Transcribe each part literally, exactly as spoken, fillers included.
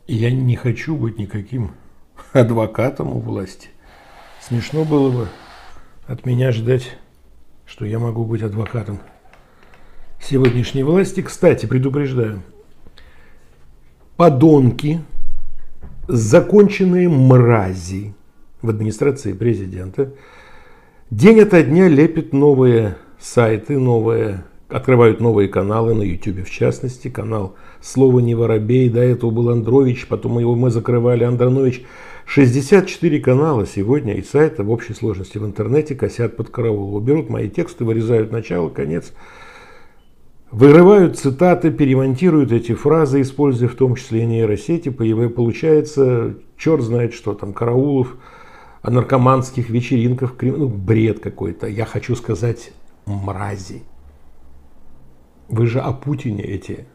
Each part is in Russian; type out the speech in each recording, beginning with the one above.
Я не хочу быть никаким адвокатом у власти. Смешно было бы от меня ждать, что я могу быть адвокатом сегодняшней власти. Кстати, предупреждаю, подонки, законченные мрази в администрации президента день ото дня лепят новые сайты, новые, открывают новые каналы на YouTube, в частности, канал «Слово не воробей». До этого был Андрович, потом его мы закрывали, Андронович. шестьдесят четыре канала сегодня и сайта в общей сложности в интернете косят под Караулова. Берут мои тексты, вырезают начало, конец, вырывают цитаты, перемонтируют эти фразы, используя в том числе и нейросети. Получается, черт знает что там, Караулов о наркоманских вечеринках, ну, бред какой-то. Я хочу сказать, мрази. Вы же о Путине эти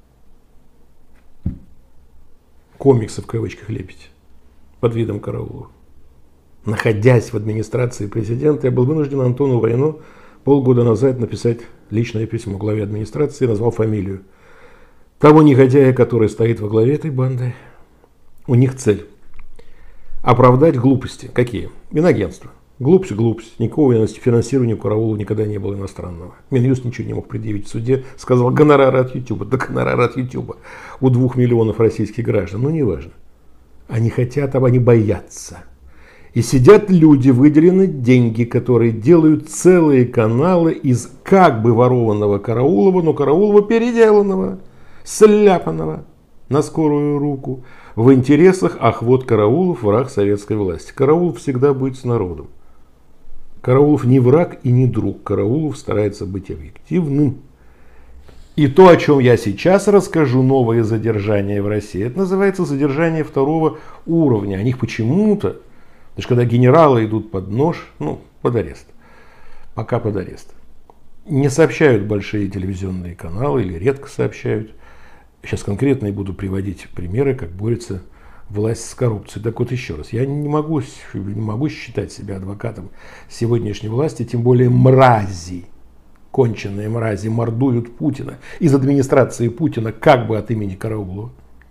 комиксы в кавычках лепите под видом Караулова. Находясь в администрации президента, я был вынужден Антону Войну полгода назад написать личное письмо главе администрации, назвал фамилию того негодяя, который стоит во главе этой банды. У них цель оправдать глупости. Какие? Инагентство. Глупость, глупость. Никакого финансирования у Караулова никогда не было иностранного. Минюст ничего не мог предъявить в суде. Сказал, гонорары от Ютуба. Да гонорары от Ютуба у двух миллионов российских граждан. Ну, неважно. Они хотят, а они боятся. И сидят люди, выделены деньги, которые делают целые каналы из как бы ворованного Караулова, но Караулова переделанного, сляпанного на скорую руку. В интересах, ах, вот Караулов, враг советской власти. Караулов всегда будет с народом. Караулов не враг и не друг. Караулов старается быть объективным. И то, о чем я сейчас расскажу, новое задержание в России, это называется задержание второго уровня. О них почему-то, даже когда генералы идут под нож, ну, под арест, пока под арест, не сообщают большие телевизионные каналы или редко сообщают. Сейчас конкретно я буду приводить примеры, как борется власть с коррупцией. Так вот еще раз, я не могу, не могу считать себя адвокатом сегодняшней власти, тем более мрази, конченые мрази мордуют Путина из администрации Путина как бы от имени Караулова.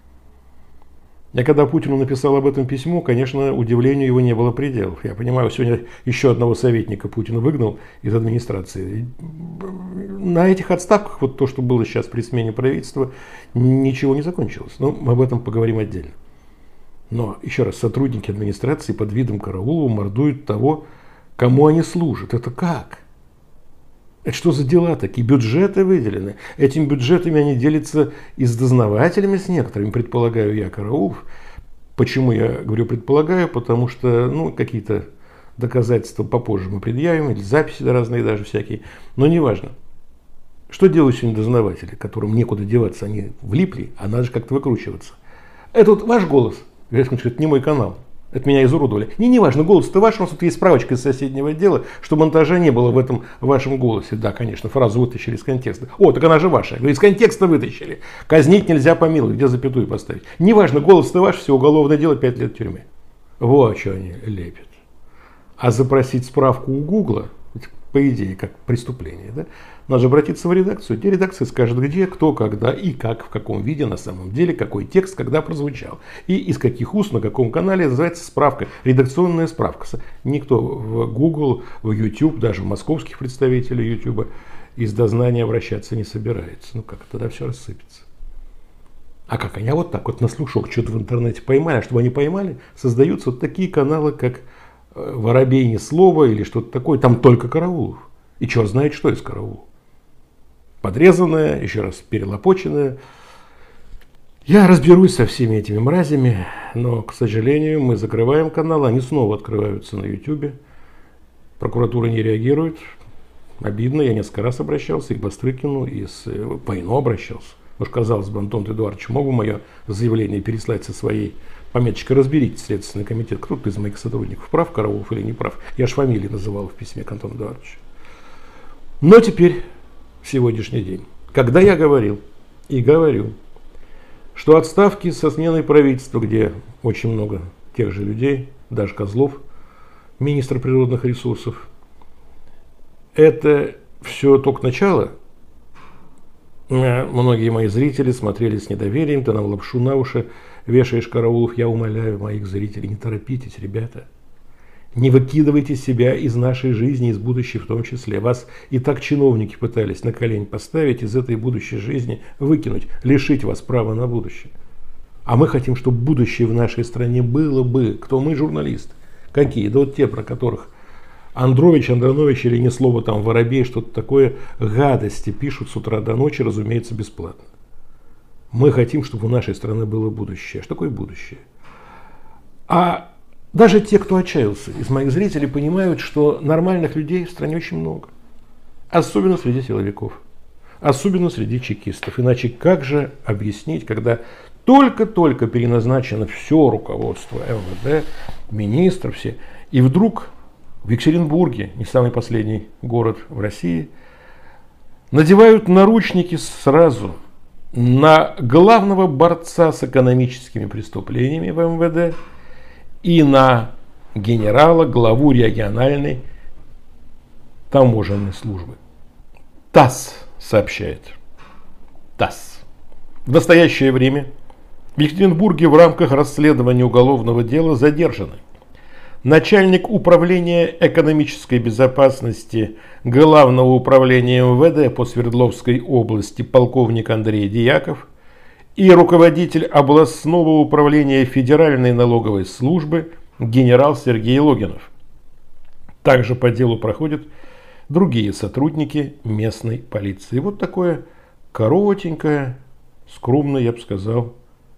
Я когда Путину написал об этом письмо, конечно, удивлению его не было пределов. Я понимаю, сегодня еще одного советника Путин выгнал из администрации. На этих отставках, вот то, что было сейчас при смене правительства, ничего не закончилось. Но мы об этом поговорим отдельно. Но, еще раз, сотрудники администрации под видом Караулова мордуют того, кому они служат. Это как? Это что за дела такие? Бюджеты выделены. Этими бюджетами они делятся и с дознавателями, с некоторыми, предполагаю я, Караулов. Почему я говорю предполагаю? Потому что, ну, какие-то доказательства попозже мы предъявим, или записи разные даже всякие. Но неважно. Что делают сегодня дознаватели, которым некуда деваться? Они влипли, а надо же как-то выкручиваться. Это вот ваш голос. Я скажу, это не мой канал. Это меня изуродовали. Не, не важно, голос-то ваш, у нас тут есть справочка из соседнего отдела, что монтажа не было в этом вашем голосе. Да, конечно, фразу вытащили из контекста. О, так она же ваша. Из контекста вытащили. Казнить нельзя помиловать, где запятую поставить. Не важно, голос-то ваш, все уголовное дело, пять лет тюрьмы. Вот что они лепят. А запросить справку у Гугла, по идее, как преступление, да? Надо же обратиться в редакцию. Где редакция скажет, где, кто, когда и как, в каком виде на самом деле, какой текст, когда прозвучал. И из каких уст, на каком канале, называется справка, редакционная справка. Никто в Google, в YouTube, даже в московских представителей YouTube из дознания обращаться не собирается. Ну как, тогда все рассыпется. А как они? А вот так вот на слушок что-то в интернете поймали. А чтобы они поймали, создаются вот такие каналы, как «Воробей ни слова» или что-то такое. Там только Караулов. И черт знает, что из Караулова. Подрезанная, еще раз перелопоченная. Я разберусь со всеми этими мразями, но, к сожалению, мы закрываем канал, они снова открываются на YouTube. Прокуратура не реагирует. Обидно, я несколько раз обращался и к Бастрыкину, и с Войну обращался. Потому что, казалось бы, Антон Эдуардович, могу мое заявление переслать со своей пометочкой, разберите Следственный комитет, кто-то из моих сотрудников прав, Караулов или не прав. Я же фамилии называл в письме к Антону Эдуардовичу. Но теперь сегодняшний день. Когда я говорил и говорю, что отставки со сменой правительства, где очень много тех же людей, даже Козлов, министр природных ресурсов, это все только начало, Многие мои зрители смотрели с недоверием, ты нам лапшу на уши вешаешь, Караулов. Я умоляю моих зрителей, не торопитесь, ребята. Не выкидывайте себя из нашей жизни, из будущей в том числе. Вас и так чиновники пытались на колени поставить, из этой будущей жизни выкинуть, лишить вас права на будущее. А мы хотим, чтобы будущее в нашей стране было бы. Кто мы, журналисты? Какие? Да вот те, про которых Андрович, Андронович или ни слова там Воробей, что-то такое, гадости пишут с утра до ночи, разумеется, бесплатно. Мы хотим, чтобы у нашей страны было будущее. Что такое будущее? А даже те, кто отчаялся из моих зрителей, понимают, что нормальных людей в стране очень много. Особенно среди силовиков. Особенно среди чекистов. Иначе как же объяснить, когда только-только переназначено все руководство эм вэ дэ, министры все, и вдруг в Екатеринбурге, не самый последний город в России, надевают наручники сразу на главного борца с экономическими преступлениями в эм вэ дэ и на генерала, главу региональной таможенной службы. ТАСС сообщает. ТАСС. В настоящее время в Екатеринбурге в рамках расследования уголовного дела задержаны начальник управления экономической безопасности Главного управления эм вэ дэ по Свердловской области полковник Андрей Дьяков и руководитель областного управления Федеральной налоговой службы генерал Сергей Логинов. Также по делу проходят другие сотрудники местной полиции. Вот такое коротенькое, скромное, я бы сказал,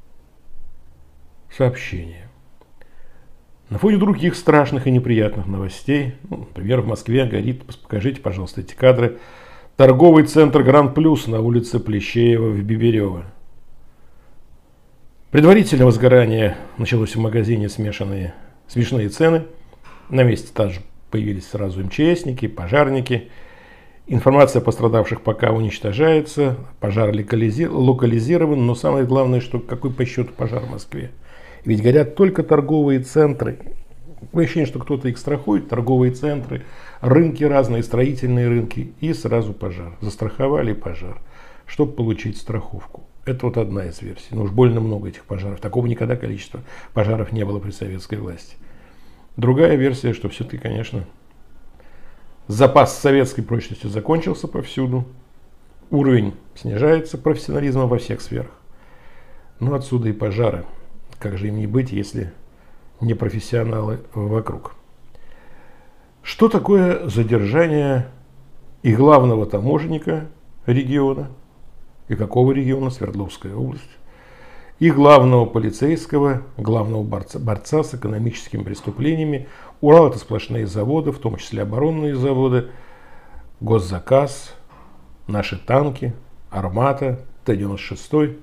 сообщение. На фоне других страшных и неприятных новостей, ну, например, в Москве горит, покажите, пожалуйста, эти кадры, торговый центр Гранд Плюс на улице Плещеева в Бибирево. Предварительное возгорание началось в магазине смешанные, смешные цены. На месте также появились сразу эм че эсники, пожарники. Информация о пострадавших пока уничтожается. Пожар локализирован, но самое главное, что какой по счету пожар в Москве. Ведь горят только торговые центры. Такое ощущение, что кто-то их страхует. Торговые центры, рынки разные, строительные рынки. И сразу пожар. Застраховали пожар, чтобы получить страховку. Это вот одна из версий. Но уж больно много этих пожаров. Такого никогда количества пожаров не было при советской власти. Другая версия, что все-таки, конечно, запас советской прочности закончился повсюду. Уровень снижается профессионализма во всех сферах. Ну, отсюда и пожары. Как же им не быть, если не профессионалы вокруг? Что такое задержание и главного таможенника региона, и какого региона, Свердловская область, и главного полицейского, главного борца, борца с экономическими преступлениями? Урал — это сплошные заводы, в том числе оборонные заводы, госзаказ, наши танки, Армата, Т девяносто шесть.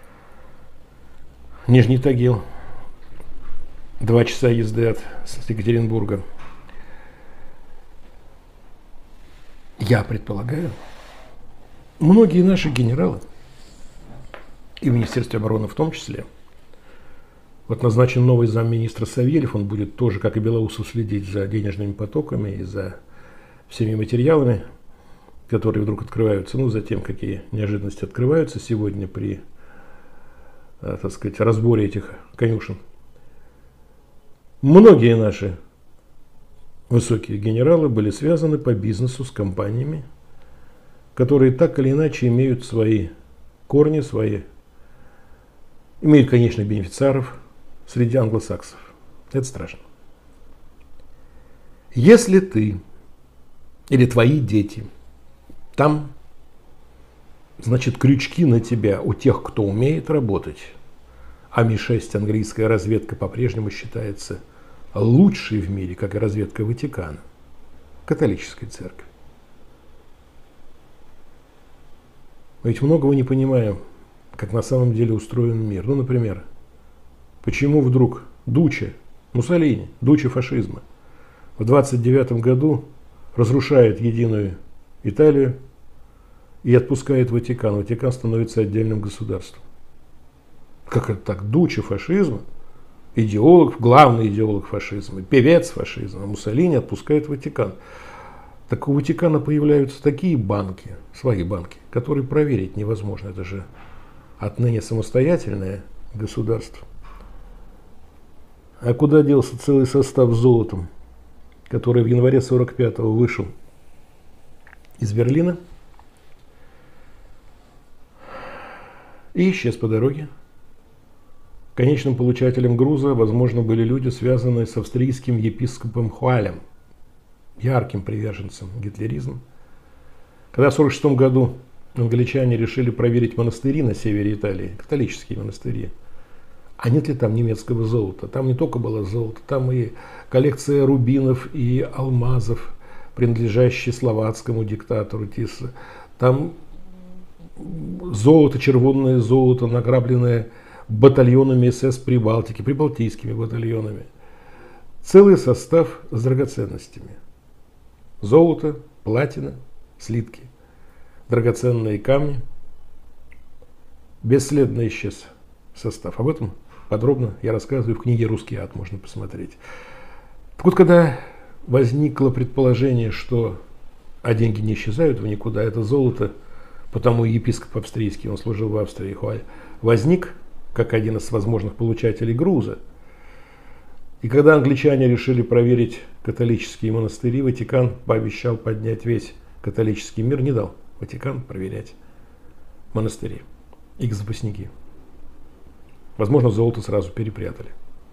Нижний Тагил, два часа езды от Екатеринбурга. Я предполагаю, многие наши генералы, и в Министерстве обороны в том числе, вот назначен новый замминистра Савельев, он будет тоже, как и Белоусов, следить за денежными потоками и за всеми материалами, которые вдруг открываются, ну, за тем, какие неожиданности открываются сегодня при, так сказать, разборе этих конюшен. Многие наши высокие генералы были связаны по бизнесу с компаниями, которые так или иначе имеют свои корни, свои, имеют, конечно, бенефициаров среди англосаксов. Это страшно. Если ты или твои дети там, значит, крючки на тебя у тех, кто умеет работать. А Ми шесть, английская разведка, по-прежнему считается лучшей в мире, как и разведка Ватикана, католической церкви. Мы ведь многого не понимаем, как на самом деле устроен мир. Ну, например, почему вдруг Дуччи, Муссолини, Дуччи фашизма, в двадцать девятом году разрушает единую Италию и отпускает Ватикан. Ватикан становится отдельным государством. Как это так? Дуччи фашизма, идеолог, главный идеолог фашизма, певец фашизма, Муссолини отпускает Ватикан. Так у Ватикана появляются такие банки, свои банки, которые проверить невозможно. Это же отныне самостоятельное государство. А куда делся целый состав с золотом, который в январе сорок пятого вышел из Берлина и исчез по дороге? Конечным получателем груза, возможно, были люди, связанные с австрийским епископом Хуалем, ярким приверженцем гитлеризма. Когда в сорок шестом году англичане решили проверить монастыри на севере Италии, католические монастыри, а нет ли там немецкого золота? Там не только было золото, там и коллекция рубинов и алмазов, принадлежащие словацкому диктатору Тиса. Там золото, червонное золото, награбленное батальонами СС Прибалтики, прибалтийскими батальонами. Целый состав с драгоценностями. Золото, платина, слитки, драгоценные камни. Бесследно исчез состав. Об этом подробно я рассказываю в книге «Русский ад», можно посмотреть. Так вот, когда возникло предположение, что а деньги не исчезают в никуда, это золото, потому и епископ австрийский, он служил в Австрии, Хуаль, возник как один из возможных получателей груза. И когда англичане решили проверить католические монастыри, Ватикан пообещал поднять весь католический мир, не дал Ватикан проверять монастыри, их запасники. Возможно, золото сразу перепрятали.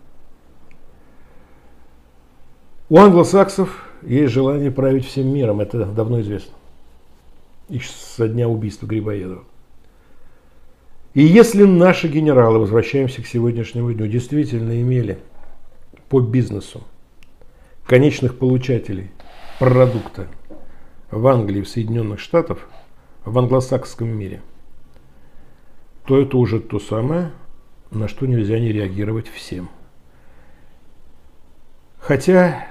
У англосаксов есть желание править всем миром, это давно известно. Еще со дня убийства Грибоедова. И если наши генералы, возвращаемся к сегодняшнему дню, действительно имели по бизнесу конечных получателей продукта в Англии, в Соединенных Штатах, в англосаксском мире, то это уже то самое, на что нельзя не реагировать всем. Хотя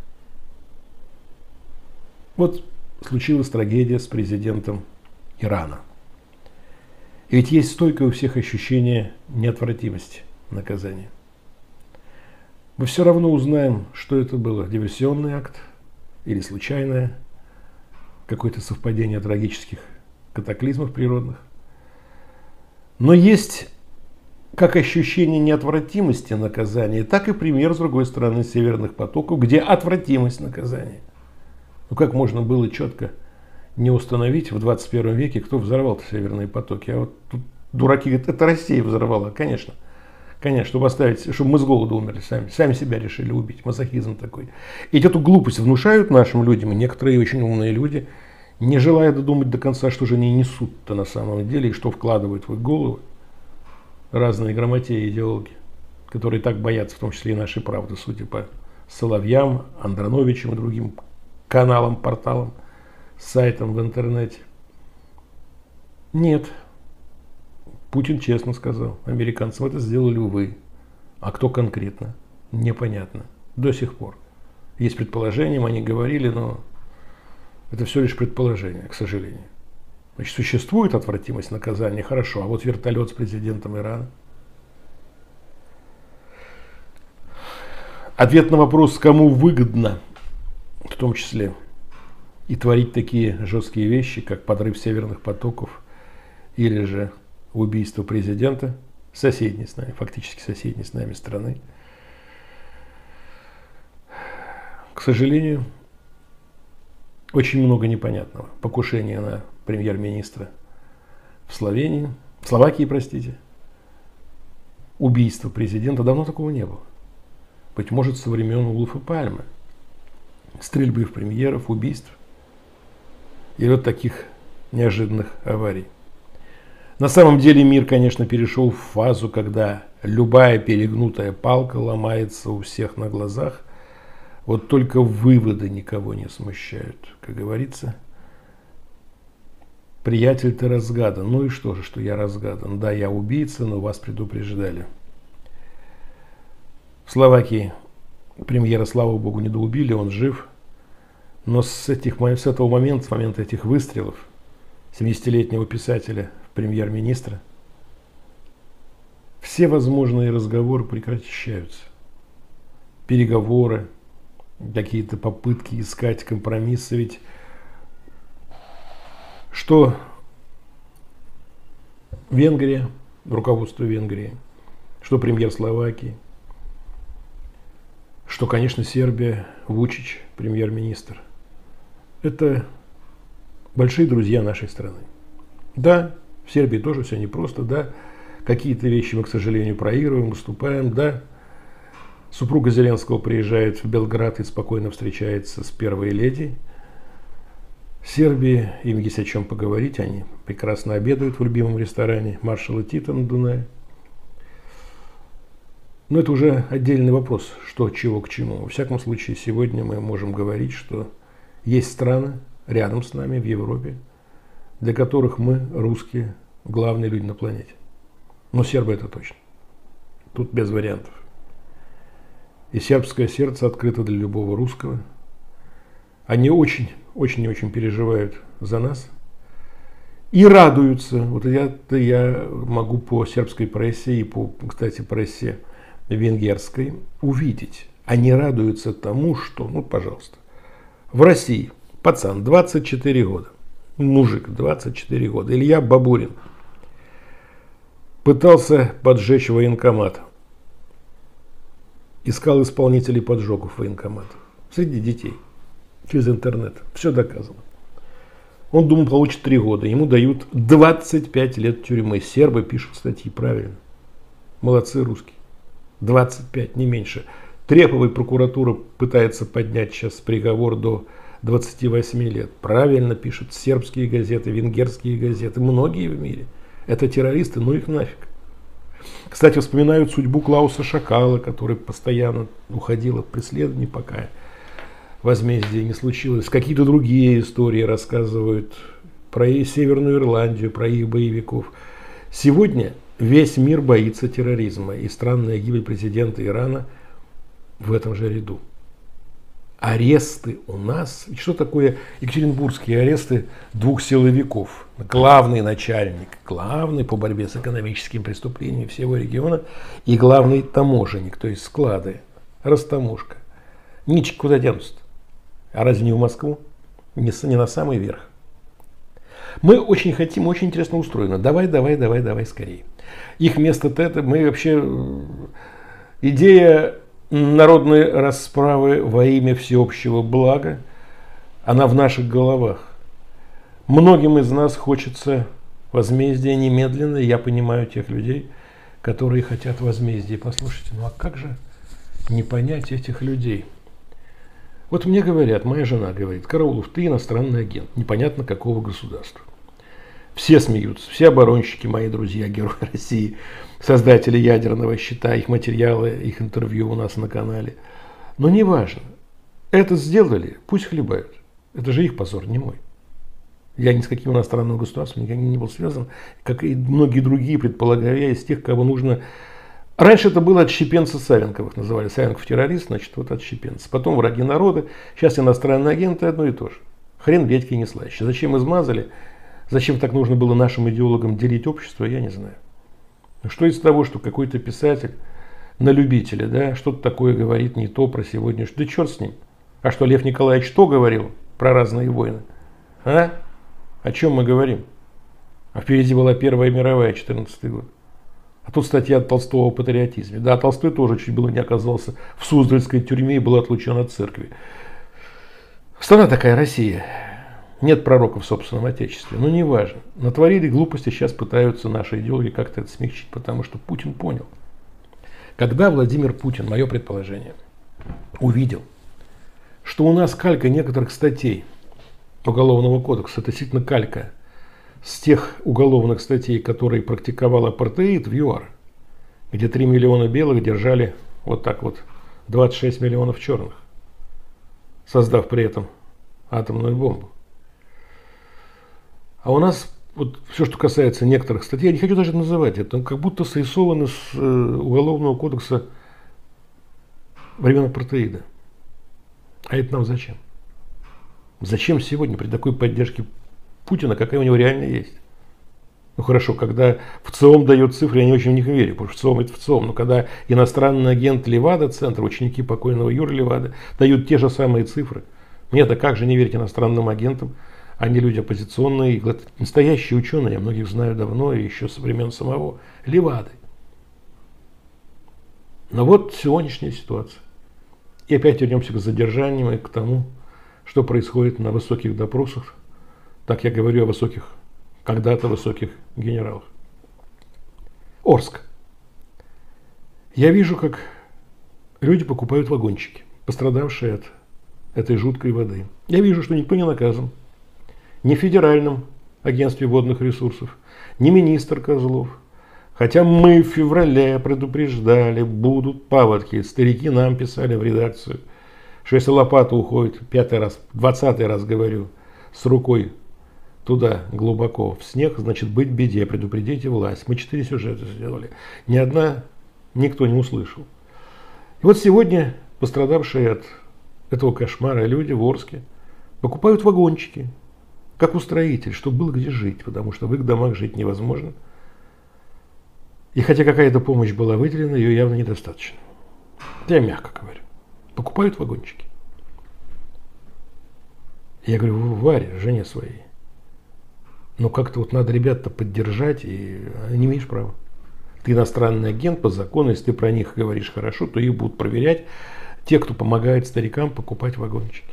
вот случилась трагедия с президентом Ирана. И ведь есть стойкое у всех ощущение неотвратимости наказания. Мы все равно узнаем, что это было, диверсионный акт или случайное, какое-то совпадение трагических катаклизмов природных. Но есть как ощущение неотвратимости наказания, так и пример, с другой стороны, северных потоков, где отвратимость наказания. Ну как можно было четко не установить в двадцать первом веке, кто взорвал северные потоки? А вот тут дураки говорят, это Россия взорвала. Конечно, конечно, чтобы оставить, чтобы мы с голоду умерли сами, сами себя решили убить. Мазохизм такой. И эту глупость внушают нашим людям, и некоторые очень умные люди, не желая додумать до конца, что же они несут-то на самом деле, и что вкладывают в их головы разные грамотеи и идеологи, которые так боятся, в том числе и нашей правды, судя по Соловьям, Андроновичам и другим каналам, порталам, сайтам в интернете. Нет. Путин честно сказал американцам, это сделали вы. А кто конкретно? Непонятно. До сих пор. Есть предположения, они говорили, но это все лишь предположение, к сожалению. Значит, существует отвратимость наказания, хорошо, а вот вертолет с президентом Ирана. Ответ на вопрос, кому выгодно, в том числе, и творить такие жесткие вещи, как подрыв северных потоков или же убийство президента соседней с нами, фактически соседней с нами страны. К сожалению, очень много непонятного. Покушение на премьер-министра в Словении, в Словакии, простите. Убийство президента, давно такого не было. Быть может, со времен Улафа Пальме. Стрельбы в премьеров, убийств. И вот таких неожиданных аварий. На самом деле мир, конечно, перешел в фазу, когда любая перегнутая палка ломается у всех на глазах. Вот только выводы никого не смущают. Как говорится, приятель, ты разгадан. Ну и что же, что я разгадан? Да, я убийца, но вас предупреждали. В Словакии премьера, слава богу, не доубили, он жив. Но с, этих, с этого момента, с момента этих выстрелов, семидесятилетнего писателя в премьер-министра, все возможные разговоры прекращаются. Переговоры, какие-то попытки искать компромиссы. Ведь что Венгрия, руководство Венгрии, что премьер Словакии, что, конечно, Сербия, Вучич, премьер-министр. Это большие друзья нашей страны. Да, в Сербии тоже все непросто, да, какие-то вещи мы, к сожалению, проигрываем, уступаем, да. Супруга Зеленского приезжает в Белград и спокойно встречается с первой леди Сербии. Им есть о чем поговорить, они прекрасно обедают в любимом ресторане маршала Тита на Дунае. Но это уже отдельный вопрос, что, чего, к чему. Во всяком случае, сегодня мы можем говорить, что есть страны рядом с нами в Европе, для которых мы, русские, главные люди на планете. Но сербы это точно. Тут без вариантов. И сербское сердце открыто для любого русского. Они очень, очень и очень переживают за нас. И радуются. Вот я, я могу по сербской прессе и по, кстати, прессе венгерской увидеть. Они радуются тому, что, ну, пожалуйста, в России пацан двадцать четыре года, мужик двадцать четыре года, Илья Бабурин, пытался поджечь военкомат. Искал исполнителей поджогов военкомата среди детей через интернет. Все доказано. Он думал, получит три года. Ему дают двадцать пять лет тюрьмы. Сербы пишут статьи правильно. Молодцы русские. двадцать пять, не меньше. Треповой прокуратура пытается поднять сейчас приговор до двадцати восьми лет. Правильно пишут сербские газеты, венгерские газеты. Многие в мире. Это террористы, ну их нафиг. Кстати, вспоминают судьбу Клауса Шакала, который постоянно уходил от преследований, пока возмездие не случилось. Какие-то другие истории рассказывают про Северную Ирландию, про их боевиков. Сегодня весь мир боится терроризма, и странная гибель президента Ирана в этом же ряду. Аресты у нас. Что такое екатеринбургские аресты двух силовиков? Главный начальник, главный по борьбе с экономическими преступлениями всего региона и главный таможенник, то есть склады, растаможка. Ничего, куда денутся-то? А разве не в Москву? Не, не на самый верх. Мы очень хотим, очень интересно устроено. Давай, давай, давай, давай скорее. Их место-то это, мы вообще... Идея народной расправы во имя всеобщего блага, она в наших головах. Многим из нас хочется возмездия немедленно. Я понимаю тех людей, которые хотят возмездия. Послушайте, ну а как же не понять этих людей? Вот мне говорят, моя жена говорит: Караулов, ты иностранный агент, непонятно какого государства. Все смеются, все оборонщики, мои друзья, герои России, создатели ядерного щита, их материалы, их интервью у нас на канале. Но не важно. Это сделали, пусть хлебают. Это же их позор, не мой. Я ни с каким иностранным государством никогда не был связан, как и многие другие, предполагаю я, из тех, кого нужно... Раньше это было отщепенцы Савенковых, называли. Савенков террорист, значит, вот отщепенцы. Потом враги народа, сейчас иностранные агенты, одно и то же. Хрен редьки не слаще. Зачем измазали? Зачем так нужно было нашим идеологам делить общество, я не знаю. Что из того, что какой-то писатель на любителя, да, что-то такое говорит не то про сегодняшнее, да черт с ним. А что, Лев Николаевич что говорил про разные войны? А? О чем мы говорим? А впереди была Первая мировая, четырнадцатый год. А тут статья от Толстого о патриотизме. Да, Толстой тоже чуть было не оказался в Суздальской тюрьме и был отлучен от церкви. Страна такая, Россия. Нет пророков в собственном отечестве. Но не важно. Натворили глупости, сейчас пытаются наши идеологи как-то это смягчить, потому что Путин понял. Когда Владимир Путин, мое предположение, увидел, что у нас калька некоторых статей Уголовного кодекса, это действительно калька с тех уголовных статей, которые практиковал апартеид в ЮАР, где три миллиона белых держали вот так вот двадцать шесть миллионов черных, создав при этом атомную бомбу. А у нас вот все, что касается некоторых статей, я не хочу даже называть это, как будто срисованы с э, Уголовного кодекса времен апартеида. А это нам зачем? Зачем сегодня при такой поддержке Путина, какая у него реально есть? Ну хорошо, когда ВЦИОМ дает цифры, я не очень в них верю, потому что ВЦИОМ это ВЦИОМ. Но когда иностранный агент Левада-центра, ученики покойного Юры Левады, дают те же самые цифры, мне-то как же не верить иностранным агентам? Они люди оппозиционные, настоящие ученые, я многих знаю давно, и еще со времен самого Левады. Но вот сегодняшняя ситуация. И опять вернемся к задержаниям и к тому, что происходит на высоких допросах. Так я говорю о высоких, когда-то высоких генералах. Орск. Я вижу, как люди покупают вагончики, пострадавшие от этой жуткой воды. Я вижу, что никто не наказан. Ни в Федеральном агентстве водных ресурсов, ни министр Козлов. Хотя мы в феврале предупреждали, будут паводки. Старики нам писали в редакцию, что если лопата уходит, пятый раз, двадцатый раз говорю, с рукой туда глубоко в снег, значит быть беде, предупредите власть. Мы четыре сюжета сделали. Ни одна никто не услышал. И вот сегодня пострадавшие от этого кошмара люди в Орске покупают вагончики, как устроитель, чтобы было где жить, потому что в их домах жить невозможно. И хотя какая-то помощь была выделена, ее явно недостаточно. Я мягко говорю. Покупают вагончики. Я говорю, Варе, жене своей, ну как-то вот надо ребят-то поддержать, и не имеешь права. Ты иностранный агент по закону, если ты про них говоришь хорошо, то их будут проверять те, кто помогает старикам покупать вагончики.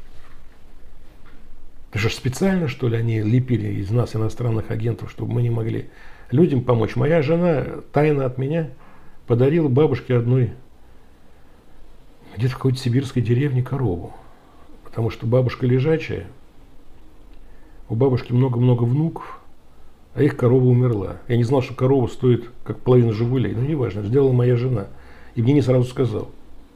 Это же специально, что ли, они лепили из нас, иностранных агентов, чтобы мы не могли людям помочь. Моя жена тайно от меня подарила бабушке одной, где-то в какой-то сибирской деревне, корову. Потому что бабушка лежачая, у бабушки много-много внуков, а их корова умерла. Я не знал, что корова стоит как половина «Жигулей». Но неважно, сделала моя жена. И мне не сразу сказал.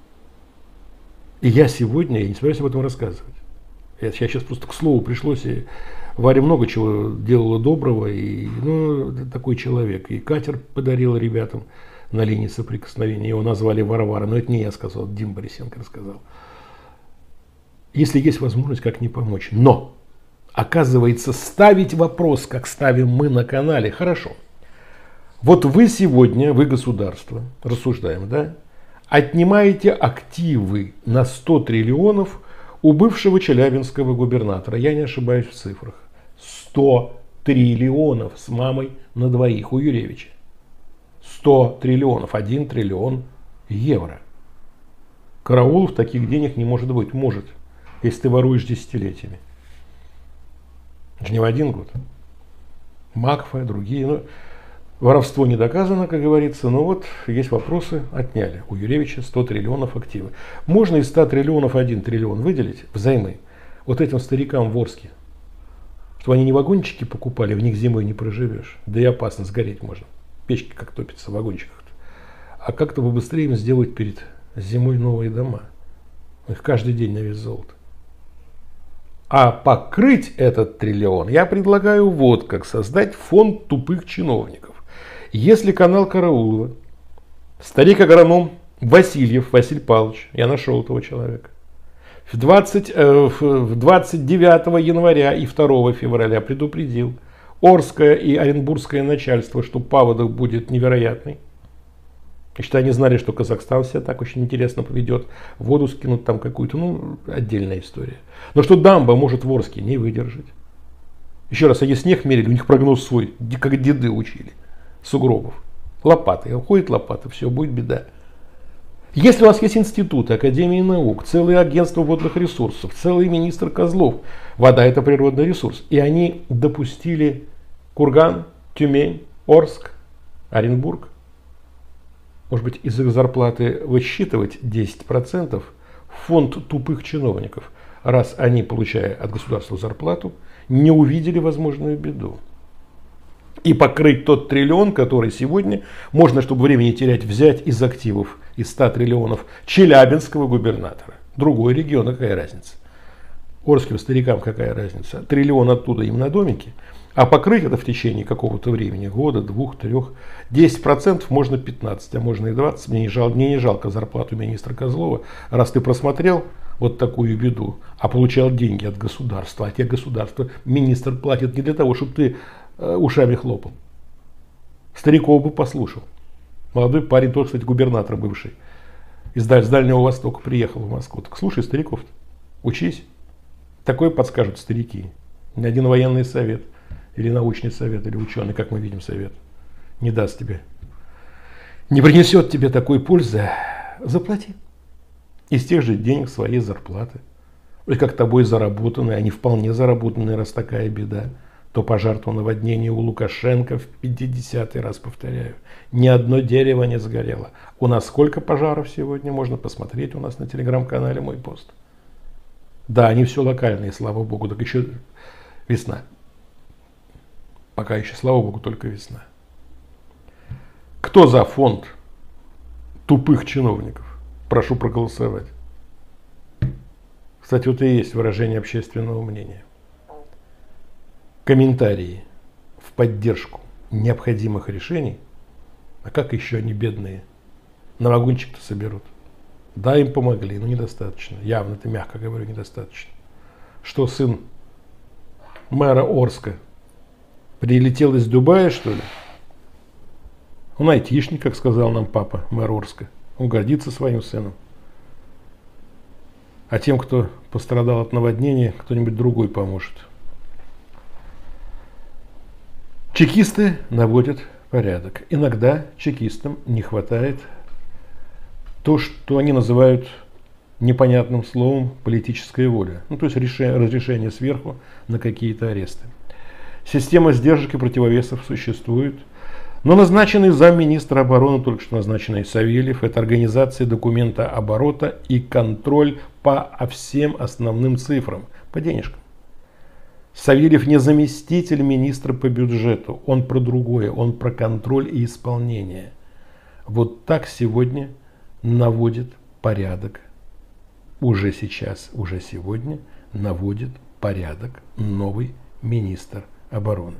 И я сегодня, я не собираюсь об этом рассказывать. Я сейчас просто к слову пришлось, и Варя много чего делала доброго, и ну, такой человек. И катер подарила ребятам на линии соприкосновения, его назвали Варвара, но это не я сказал, Дим Борисенко рассказал. Если есть возможность, как не помочь. Но, оказывается, ставить вопрос, как ставим мы на канале, хорошо. Вот вы сегодня, вы государство, рассуждаем, да, отнимаете активы на сто триллионов у бывшего челябинского губернатора. Я не ошибаюсь в цифрах. сто триллионов с мамой на двоих у Юревича. сто триллионов, один триллион евро. Караулов таких денег не может быть. Может, если ты воруешь десятилетиями. Это же не в один год. Макфа, другие. Ну, воровство не доказано, как говорится, но вот есть вопросы, отняли. У Юревича сто триллионов активы. Можно из ста триллионов один триллион выделить взаймы вот этим старикам в Орске, чтобы они не вагончики покупали, в них зимой не проживешь. Да и опасно, сгореть можно. Печки как топятся в вагончиках. А как-то побыстрее им сделать перед зимой новые дома. Их каждый день на вес золота. А покрыть этот триллион я предлагаю вот как: создать фонд тупых чиновников. Если канал Караулова, старик-агроном Васильев Василий Павлович, я нашел этого человека, в, двадцать, э, в двадцать девятого января и второго февраля предупредил Орское и Оренбургское начальство, что паводок будет невероятный. И что они знали, что Казахстан себя так очень интересно поведет, воду скинут там какую-то, ну, отдельная история. Но что дамба может в Орске не выдержать. Еще раз, они снег мерили, у них прогноз свой, как деды учили, сугробов. Лопаты, уходит лопата, все, будет беда. Если у нас есть институты, Академии наук, целое агентство водных ресурсов, целый министр Козлов, вода это природный ресурс, и они допустили Курган, Тюмень, Орск, Оренбург, может быть, из их зарплаты высчитывать десять процентов в фонд тупых чиновников, раз они, получая от государства зарплату, не увидели возможную беду. И покрыть тот триллион, который сегодня можно, чтобы времени не терять, взять из активов, из ста триллионов челябинского губернатора. Другой регион, какая разница? Орским старикам какая разница? Триллион оттуда им на домики. А покрыть это в течение какого-то времени, года, двух, трех, десять процентов, можно пятнадцать, а можно и двадцать. Мне не, жал, мне не жалко зарплату министра Козлова. Раз ты просмотрел вот такую беду, а получал деньги от государства, а те государства министр платит не для того, чтобы ты ушами хлопал. Стариков бы послушал. Молодой парень, тот, кстати, губернатор бывший. Из Дальнего Востока приехал в Москву. Так слушай стариков-то, учись. Такое подскажут старики. Ни один военный совет, или научный совет, или ученый, как мы видим, совет, не даст тебе, не принесет тебе такой пользы. Заплати. Из тех же денег своей зарплаты. Или как тобой заработанные, а не вполне заработанные, раз такая беда. То пожар, то наводнение у Лукашенко в пятидесятый раз, повторяю. Ни одно дерево не сгорело. У нас сколько пожаров сегодня, можно посмотреть у нас на телеграм-канале «Мой пост». Да, они все локальные, слава богу, так еще весна. Пока еще, слава богу, только весна. Кто за фонд тупых чиновников? Прошу проголосовать. Кстати, вот и есть выражение общественного мнения. Комментарии в поддержку необходимых решений. А как еще они, бедные, на вагончик-то соберут? Да, им помогли, но недостаточно. Явно, это мягко говорю, недостаточно. Что, сын мэра Орска прилетел из Дубая, что ли? Он айтишник, как сказал нам папа, мэр Орска. Он гордится своим сыном. А тем, кто пострадал от наводнения, кто-нибудь другой поможет. Чекисты наводят порядок. Иногда чекистам не хватает то, что они называют непонятным словом политическая воля. Ну, то есть решение, разрешение сверху на какие-то аресты. Система сдержек и противовесов существует. Но назначенный замминистра обороны, только что назначенный Савельев, это организация документа оборота и контроль по всем основным цифрам, по денежкам. Савельев не заместитель министра по бюджету, он про другое, он про контроль и исполнение. Вот так сегодня наводит порядок, уже сейчас, уже сегодня наводит порядок новый министр обороны.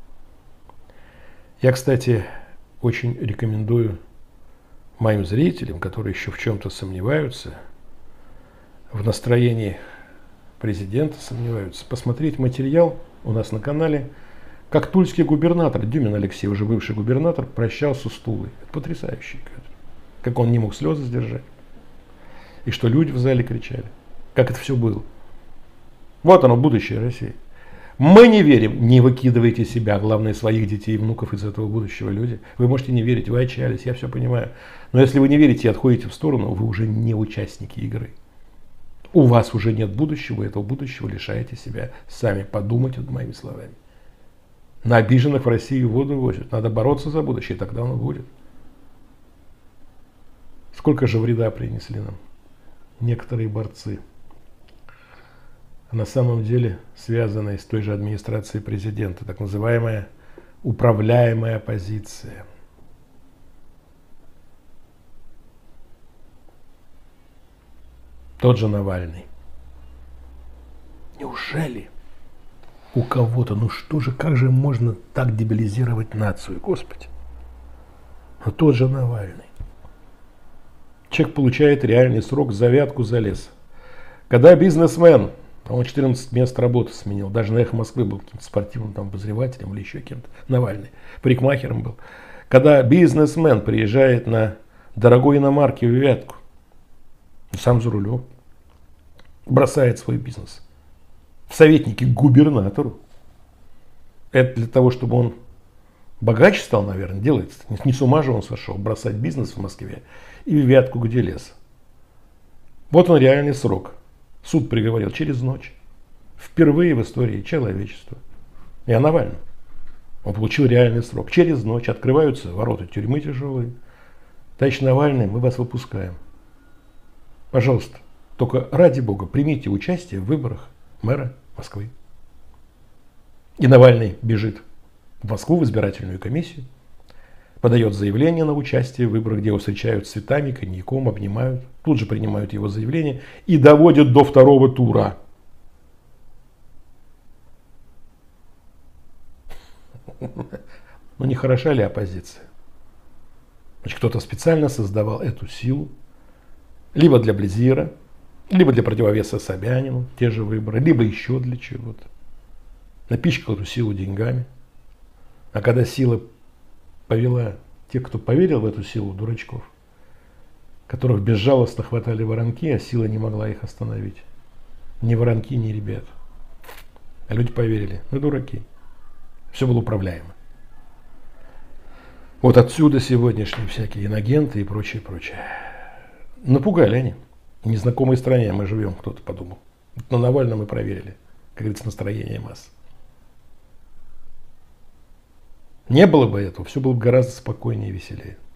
Я, кстати, очень рекомендую моим зрителям, которые еще в чем-то сомневаются, в настроении президента сомневаются, посмотреть материал у нас на канале, как тульский губернатор, Дюмин Алексей, уже бывший губернатор, прощался с Тулой. Это потрясающий кадр. Как он не мог слезы сдержать. И что люди в зале кричали. Как это все было. Вот оно, будущее России. Мы не верим. Не выкидывайте себя, главное, своих детей и внуков из этого будущего, люди. Вы можете не верить, вы отчаялись, я все понимаю. Но если вы не верите и отходите в сторону, вы уже не участники игры. У вас уже нет будущего, вы этого будущего лишаете себя. Сами подумайте над моими словами. На обиженных в России воду возят. Надо бороться за будущее, тогда оно будет. Сколько же вреда принесли нам некоторые борцы, на самом деле связанные с той же администрацией президента, так называемая управляемая оппозиция. Тот же Навальный. Неужели у кого-то, ну что же, как же можно так дебилизировать нацию, Господи? Но тот же Навальный. Человек получает реальный срок за взятку за лес. Когда бизнесмен, он четырнадцать мест работы сменил, даже на «Эхо Москвы» был каким-то спортивным там, обозревателем или еще кем-то, Навальный, парикмахером был. Когда бизнесмен приезжает на дорогой иномарке в Вятку, сам за рулем, бросает свой бизнес в советники к губернатору. Это для того, чтобы он богаче стал, наверное, делается. Не с ума же он сошел бросать бизнес в Москве и в Вятку, где лес. Вот он реальный срок. Суд приговорил через ночь. Впервые в истории человечества. И о Навальном. Он получил реальный срок. Через ночь открываются ворота тюрьмы тяжелые. Товарищ Навальный, мы вас выпускаем. Пожалуйста, только ради Бога примите участие в выборах мэра Москвы. И Навальный бежит в Москву в избирательную комиссию, подает заявление на участие в выборах, где его встречают цветами, коньяком, обнимают, тут же принимают его заявление и доводят до второго тура. Ну не хороша ли оппозиция? Значит, кто-то специально создавал эту силу, либо для Близира, либо для противовеса Собянину, те же выборы, либо еще для чего-то. Напичкал эту силу деньгами. А когда сила повела тех, кто поверил в эту силу, дурачков, которых безжалостно хватали воронки, а сила не могла их остановить. Ни воронки, ни ребят. А люди поверили. Ну, дураки. Все было управляемо. Вот отсюда сегодняшние всякие инагенты и прочее, прочее. Напугали они. В незнакомой стране мы живем, кто-то подумал. На Навальном мы проверили, как говорится, настроение масс. Не было бы этого, все было бы гораздо спокойнее и веселее.